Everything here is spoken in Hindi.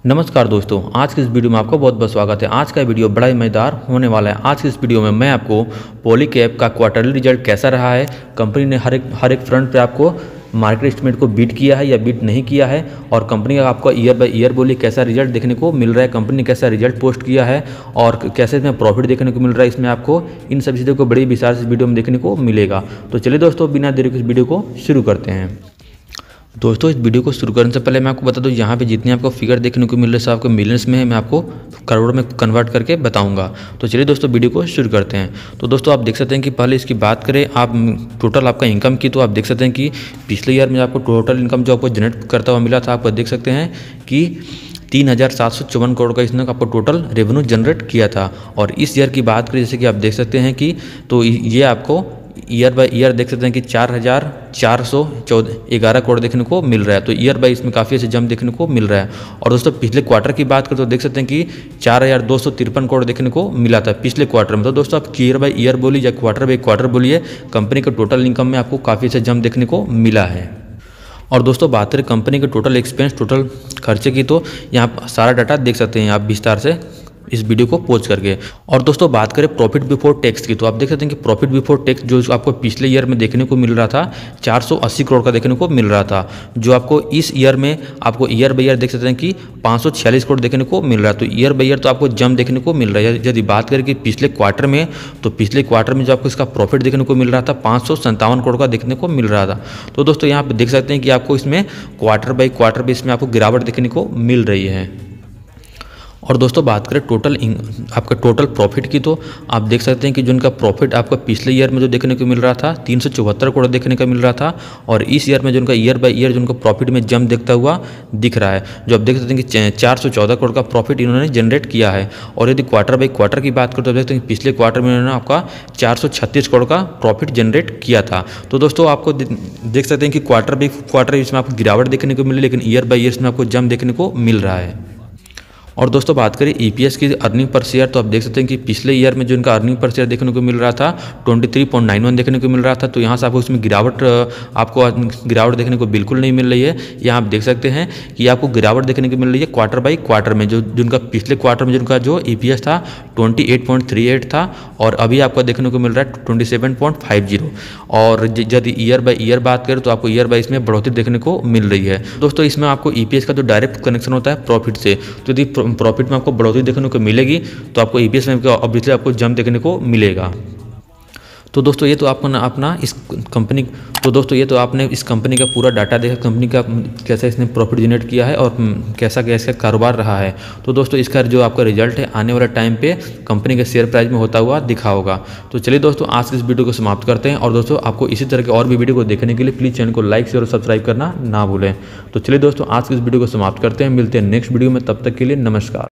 नमस्कार दोस्तों, आज की इस वीडियो में आपका बहुत बहुत स्वागत है। आज का वीडियो बड़ा ही मज़ेदार होने वाला है। आज की इस वीडियो में मैं आपको पॉलीकैब का क्वार्टरली रिजल्ट कैसा रहा है, कंपनी ने हर एक फ्रंट पे आपको मार्केट एस्टिमेट को बीट किया है या बीट नहीं किया है, और कंपनी का आपको ईयर बाय ईयर बोली कैसा रिजल्ट देखने को मिल रहा है, कंपनी ने कैसा रिजल्ट पोस्ट किया है और कैसे इसमें प्रॉफिट देखने को मिल रहा है, इसमें आपको इन सभी चीज़ों को बड़ी विस्तार से वीडियो में देखने को मिलेगा। तो चलिए दोस्तों, बिना देरी के इस वीडियो को शुरू करते हैं। दोस्तों, इस वीडियो को शुरू करने से पहले मैं आपको बता दूं, यहाँ पे जितने आपको फिगर देखने को मिल रहे हैं आपको मिलियंस में है, मैं आपको करोड़ में कन्वर्ट करके बताऊंगा। तो चलिए दोस्तों, वीडियो को शुरू करते हैं। तो दोस्तों, आप देख सकते हैं कि पहले इसकी बात करें आप टोटल आपका इनकम की, तो आप देख सकते हैं कि पिछले ईयर में आपको टोटल इनकम जो आपको जनरेट करता हुआ मिला था, आप देख सकते हैं कि 3,754 करोड़ का इसने आपको टोटल रेवेन्यू जनरेट किया था। और इस ईयर की बात करें, जैसे कि आप देख सकते हैं कि तो ये आपको ईयर बाय ईयर देख सकते हैं कि 4,411 करोड़ देखने को मिल रहा है। तो ईयर बाय इसमें काफ़ी ऐसे जंप देखने को मिल रहा है। और दोस्तों, पिछले क्वार्टर की बात करें तो देख सकते हैं कि 4,253 करोड़ देखने को मिला था पिछले क्वार्टर में। तो दोस्तों, आप ईयर बाय ईयर बोलिए या क्वार्टर बाय क्वार्टर बोलिए, कंपनी के टोटल इनकम में आपको काफ़ी ऐसे जंप देखने को मिला है। और दोस्तों, बात करें कंपनी के टोटल एक्सपेंस, टोटल खर्चे की, तो यहाँ सारा डाटा देख सकते हैं आप विस्तार से इस वीडियो को पॉज करके। और दोस्तों, बात करें प्रॉफिट बिफोर टैक्स की, तो आप देख सकते हैं कि प्रॉफिट बिफोर टैक्स जो आपको पिछले ईयर में देखने को मिल रहा था 480 करोड़ का देखने को मिल रहा था, जो आपको इस ईयर में आपको ईयर बाई ईयर देख सकते हैं कि 546 करोड़ देखने को मिल रहा है। तो ईयर बाई ईयर तो आपको जंप देखने को मिल रहा है। यदि बात करें कि पिछले क्वार्टर में, तो पिछले क्वार्टर में जो आपको इसका प्रॉफिट देखने को मिल रहा था 557 करोड़ का देखने को मिल रहा था। तो दोस्तों, यहाँ पर देख सकते हैं कि आपको इसमें क्वार्टर बाई क्वार्टर बेस में आपको गिरावट देखने को मिल रही है। और दोस्तों, बात करें आपका टोटल प्रॉफिट की, तो आप देख सकते हैं कि जो उनका प्रॉफिट आपका पिछले ईयर में जो देखने को मिल रहा था 374 करोड़ देखने का मिल रहा था, और इस ईयर में जो उनका ईयर बाय ईयर जो उनका प्रॉफिट में जंप देखता हुआ दिख रहा है, जो आप देख सकते हैं कि 414 करोड़ का प्रॉफिट इन्होंने जनरेट किया है। और यदि क्वार्टर बाई क्वार्टर की बात करें तो देखते हैं कि पिछले क्वार्टर में इन्होंने आपका 436 करोड़ का प्रॉफिट जनरेट किया था। तो दोस्तों, आपको देख सकते हैं कि क्वार्टर बाई क्वार्टर इसमें आपको गिरावट देखने को मिली, लेकिन ईयर बाई ईयर इसमें आपको जंप देखने को मिल रहा है। और दोस्तों, बात करें ईपीएस की, अर्निंग पर शेयर, तो आप देख सकते हैं कि पिछले ईयर में जो इनका अर्निंग पर शेयर देखने को मिल रहा था 23.91 देखने को मिल रहा था। तो यहाँ से आपको इसमें आपको गिरावट देखने को बिल्कुल नहीं मिल रही है। यहाँ आप देख सकते हैं कि आपको गिरावट देखने को मिल रही है क्वार्टर बाई क्वार्टर में, जो जिनका पिछले क्वार्टर में जिनका जो ईपीएस था 28.38 था, और अभी आपको देखने को मिल रहा है 27.50। और यदि ईयर बाई ईयर बात करें तो आपको ईयर बाई इसमें बढ़ोतरी देखने को मिल रही है। दोस्तों, इसमें आपको ईपीएस का जो डायरेक्ट कनेक्शन होता है प्रॉफिट से, तो यदि प्रॉफिट में आपको बढ़ोतरी देखने को मिलेगी तो आपको ईपीएस में ऑब्वियसली आपको जंप देखने को मिलेगा। तो दोस्तों, ये तो अपना इस कंपनी आपने इस कंपनी का पूरा डाटा देखा, कंपनी का कैसा इसने प्रॉफिट जनरेट किया है और कैसा कैसा कारोबार रहा है। तो दोस्तों, इसका जो आपका रिजल्ट है आने वाले टाइम पे कंपनी के शेयर प्राइस में होता हुआ दिखा होगा। तो चलिए दोस्तों, आज की इस वीडियो को समाप्त करते हैं। और दोस्तों, आपको इसी तरह के और भी वीडियो को देखने के लिए प्लीज़ चैनल को लाइक शेयर और सब्सक्राइब करना ना भूलें। तो चलिए दोस्तों, आज की इस वीडियो को समाप्त करते हैं, मिलते हैं नेक्स्ट वीडियो में, तब तक के लिए नमस्कार।